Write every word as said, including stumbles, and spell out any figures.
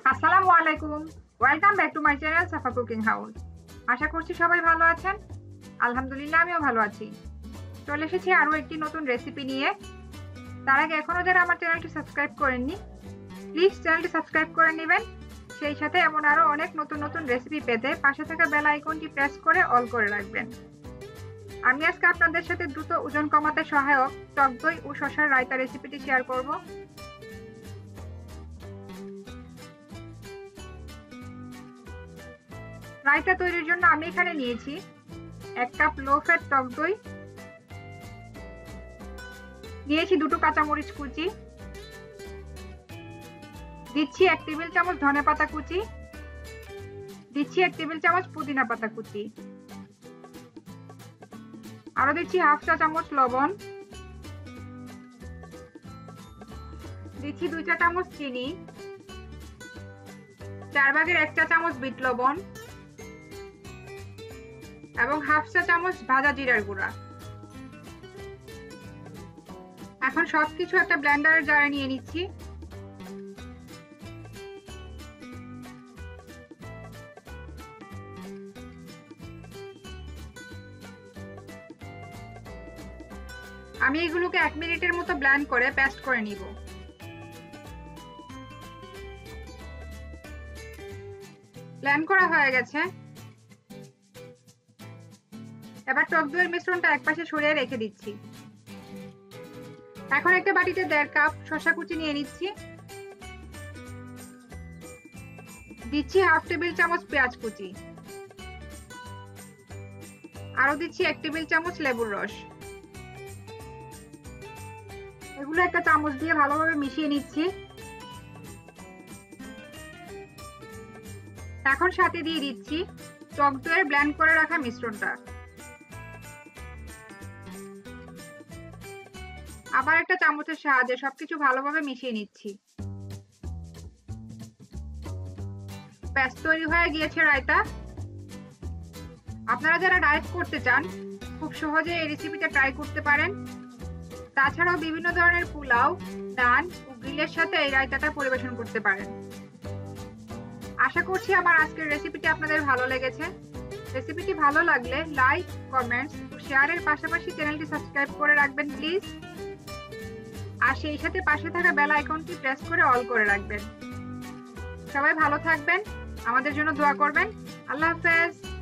আসসালামু আলাইকুম, welcome back to my channel Safa cooking house. আশা করছি সবাই ভালো আছেন। আলহামদুলিল্লাহ আমিও ভালো আছি। চলে এসেছি আরও একটি নতুন রেসিপি নিয়ে। তার আগে এখনও যারা আমার চ্যানেলটি সাবস্ক্রাইব করেননি, প্লিজ চ্যানেলটি সাবস্ক্রাইব করে নেবেন। সেই সাথে এমন আরও অনেক নতুন নতুন রেসিপি পেতে পাশে থাকা বেল আইকনটি প্রেস করে অল করে রাখবেন। আমি আজকে আপনাদের সাথে দ্রুত ওজন কমাতে সহায়ক টক দই ও শসার রায়তা রেসিপিটি শেয়ার করব। রায়তা তৈরির জন্য আমি এখানে নিয়েছি এক কাপ লো ফ্যাট টক দই, নিয়েছি দুটো কাঁচামরিচ কুচি, দিচ্ছি এক টেবিল চামচ ধনেপাতা কুচি, দিচ্ছি এক টেবিল চামচ পুদিনা পাতা কুচি, আরো দিচ্ছি হাফ চা চামচ লবণ, দিচ্ছি দুই চা চামচ চিনি, চার ভাগের এক চা চামচ বিট লবণ এবং হাফ চা চামচ ভাজা জিরার গুঁড়া। এখন সবকিছু একটা ব্লেন্ডারের জারে নিয়ে নিচ্ছি। আমি এগুলোকে এক মিনিটের মতো ব্লেন্ড করে পেস্ট করে নিব। ব্লেন্ড করা হয়ে গেছে। এবার টক দইয়ের মিশ্রণটা একপাশে সরিয়ে রেখে দিচ্ছি। এখন একটা বাটিতে দেড় কাপ শসা কুচি নিয়ে নিচ্ছি, দিচ্ছি হাফ টেবিল চামচ পেঁয়াজ কুচি, আরো দিচ্ছি এক টেবিল চামচ লেবুর রস। এগুলো একটা চামচ দিয়ে ভালোভাবে মিশিয়ে নিচ্ছি। এখন সাথে দিয়ে দিচ্ছি টক দইয়ের ব্লেন্ড করে রাখা মিশ্রণটা। আবার একটা চামচের সাহায্যে সবকিছু ভালোভাবে মিশিয়ে নিচ্ছি। পেস্ট তৈরি হয়ে গিয়েছে রায়তা। আপনারা যারা ডায়েট করতে চান খুব সহজে এই রেসিপিটা ট্রাই করতে পারেন। তাছাড়াও বিভিন্ন ধরনের পোলাও, ডাল ও গ্রিলের সাথে এই রায়তাটা পরিবেশন করতে পারেন। আশা করছি আমার আজকের রেসিপিটি আপনাদের ভালো লেগেছে। রেসিপিটি ভালো লাগলে লাইক, কমেন্টস ও শেয়ারের পাশাপাশি চ্যানেলটি সাবস্ক্রাইব করে রাখবেন প্লিজ। আর সেই সাথে পাশে থাকা বেল আইকনটি প্রেস করে অল করে রাখবেন। সবাই ভালো থাকবেন, আমাদের জন্য দোয়া করবেন। আল্লাহ হাফেজ।